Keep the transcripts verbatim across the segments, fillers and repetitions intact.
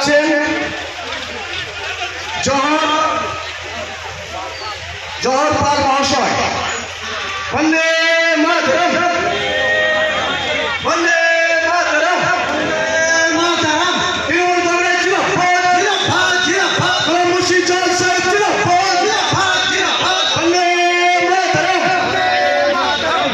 দেখাচ্ছেন জহর জহর পাল মহাশয়। বন্দে মাতরম, বন্দে মাতরম, মাতরম। ইউর দৌড়ে জিরাফত, জিরাফত, জিরাফত। মুর্শিদ জল সাহেব জিরাফত, জিরাফত, জিরাফত। বন্দে মাতরম, মাতরম।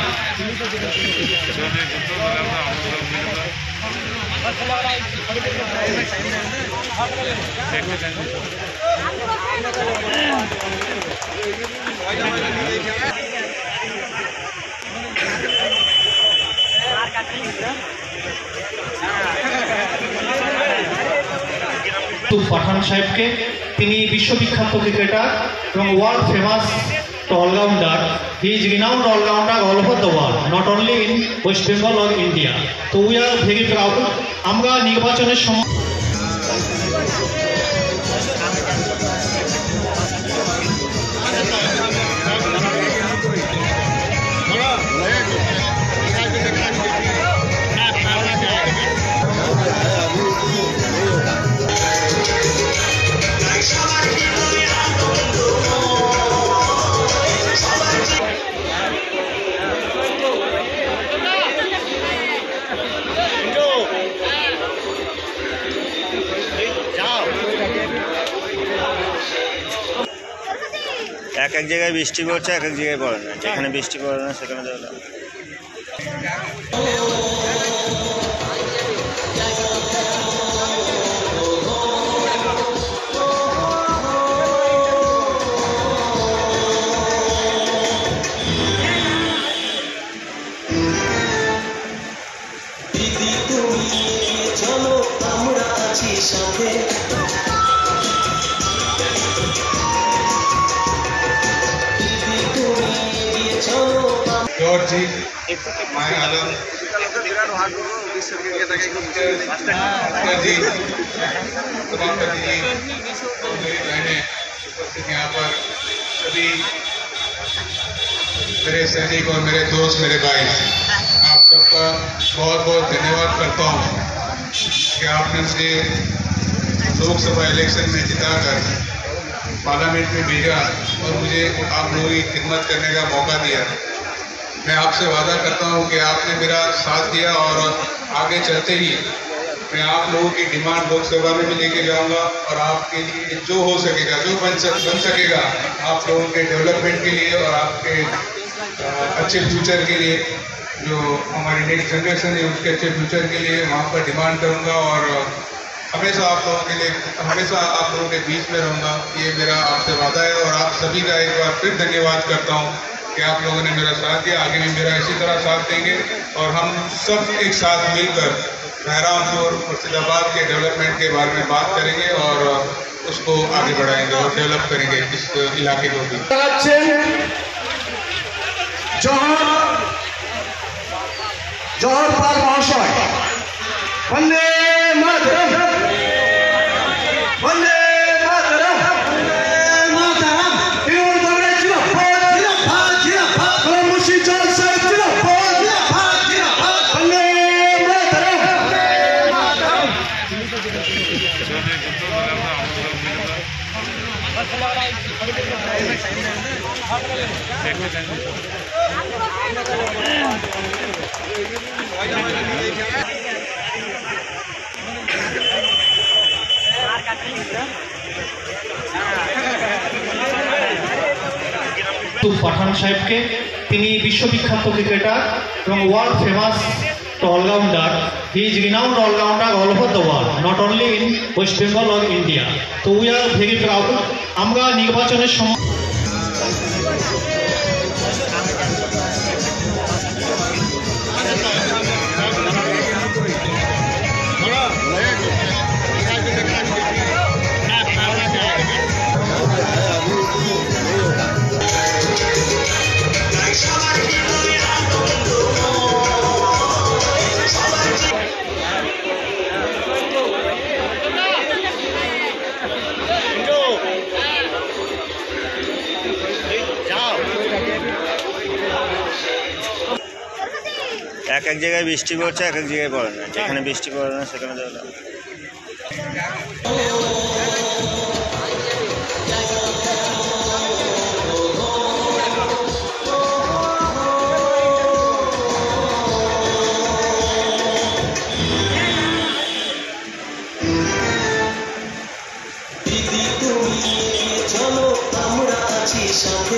পাঠান সাহেবকে, তিনি বিশ্ববিখ্যাত ক্রিকেটার এবং world famous allrounder. He is renowned allrounder all over the world, not only in West Bengal or India. তো উই আর ভেরি প্রাউড। আমরা নির্বাচনের সময় এক এক জায়গায় বৃষ্টি পড়ছে, এক এক জায়গায় পড়ে না। যেখানে বৃষ্টি পড়ে না সেখানে যাবে। George ji, my Alam, जी, सभापति जी, मेरी बहनें उपस्थित यहाँ पर सभी मेरे सैनिक और मेरे दोस्त, मेरे भाई, आप सबका बहुत बहुत धन्यवाद करता हूँ कि आपने मुझे लोकसभा इलेक्शन में जिताकर पार्लियामेंट में भेजा और मुझे आप लोगों की खिदमत करने का मौका दिया। मैं आपसे वादा करता हूं कि आपने मेरा साथ दिया और आगे चलते ही मैं आप लोगों की डिमांड लोकसभा में भी लेके जाऊंगा और आपके लिए जो हो सकेगा, जो बन सक बन सकेगा आप लोगों के डेवलपमेंट के लिए और आपके अच्छे फ्यूचर के लिए, जो हमारी नेक्स्ट जनरेशन है उसके अच्छे फ्यूचर के लिए वहाँ पर डिमांड करूँगा और हमेशा आप लोगों के लिए, हमेशा आप लोगों के बीच में रहूँगा। ये मेरा आपसे वादा है और आप सभी का एक बार फिर धन्यवाद करता हूँ कि आप लोगों ने मेरा साथ दिया। आगे भी मेरा इसी तरह साथ देंगे और हम सब एक साथ मिलकर बहरामपुर मुर्शिदाबाद के डेवलपमेंट के बारे में बात करेंगे और उसको आगे बढ़ाएंगे और डेवलप करेंगे इस इलाके को भी। जौहर जौहर पाल महाशय। वंदे मातरम, वंदे मातरम, मातरम। इउर दौड़े जिराफत, जिराफत, जिराफत। मुर्शिद जल साहेब जिराफत, जिराफत, जिराफत। वंदे मातरम, मातरम। পাঠান সাহেবকে, তিনি বিশ্ববিখ্যাত ক্রিকেটার এবং world famous allrounder. He is renowned allrounder all over the world, not only in West Bengal or India. তো উই আর ভেরি প্রাউড। আমরা নির্বাচনের সময় এক এক জায়গায় বৃষ্টি পড়ছে, এক এক জায়গায় পড়ে না। যেখানে বৃষ্টি পড়ে না সেখানে যাবে। দিদি তুমি চলো আমরা আছি সাথে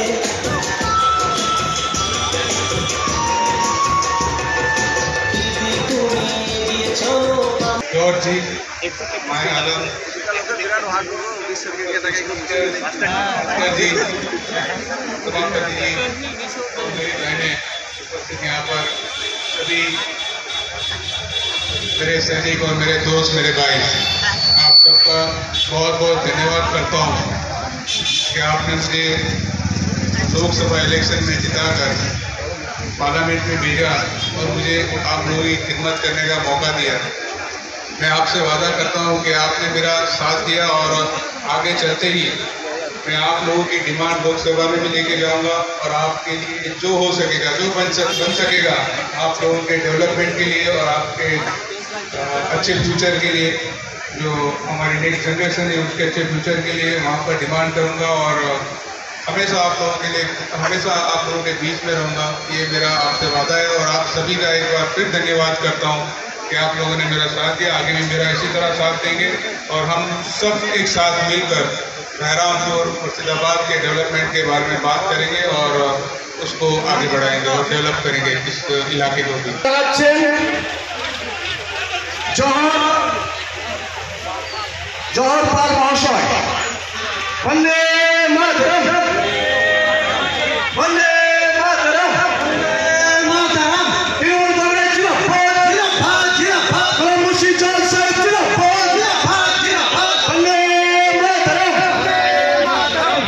দিদি তুমি এগিয়ে চলো जॉर्ज जी माया आलम जी सभापति जी और मेरी बहनें उपस्थित यहाँ पर सभी मेरे सैनिक और मेरे दोस्त मेरे भाई आप सबका बहुत बहुत धन्यवाद करता हूँ कि आपने मुझे लोकसभा इलेक्शन में जिताकर पार्लियामेंट में भेजा और मुझे आप लोगों की खिदमत करने का मौका दिया। मैं आपसे वादा करता हूं कि आपने मेरा साथ दिया और आगे चलते ही मैं आप लोगों की डिमांड लोकसभा में भी लेके जाऊंगा और आपके लिए जो हो सकेगा जो बन सक बन सकेगा आप लोगों के डेवलपमेंट के लिए और आपके अच्छे फ्यूचर के लिए जो हमारी नेक्स्ट जनरेशन है उसके अच्छे फ्यूचर के लिए वहाँ पर डिमांड करूँगा और हमेशा आप लोगों के लिए हमेशा आप लोगों के बीच में रहूँगा। ये मेरा आपसे वादा है और आप सभी का एक बार फिर धन्यवाद करता हूँ कि आप लोगों ने मेरा साथ दिया। आगे भी मेरा इसी तरह साथ देंगे और हम सब एक साथ मिलकर बहरामपुर मुर्शिदाबाद के डेवलपमेंट के बारे में बात करेंगे और उसको आगे बढ़ाएंगे और डेवलप करेंगे इस इलाके को भी। জোহর পাল মহাশয় বন্দে মাতরম বন্দে মাতরম বন্দে মাতরম তৃণমূল কংগ্রেস জিন্দাবাদ জিন্দাবাদ জিন্দাবাদ গোলাম মুর্শিদ জাহান সাহেব জিন্দাবাদ জিন্দাবাদ জিন্দাবাদ বন্দে মাতরম বন্দে মাতরম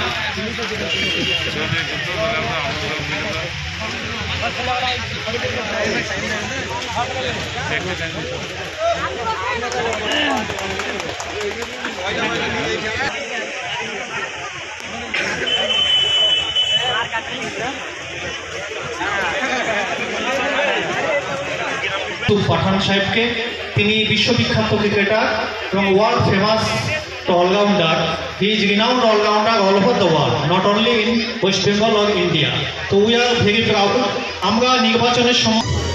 পাঠান সাহেবকে তিনি বিশ্ববিখ্যাত ক্রিকেটার এবং world famous allrounder he is renowned allrounder all over the world not only in West Bengal or India. তো উই আর ভেরি প্রাউড। আমরা নির্বাচনের সময়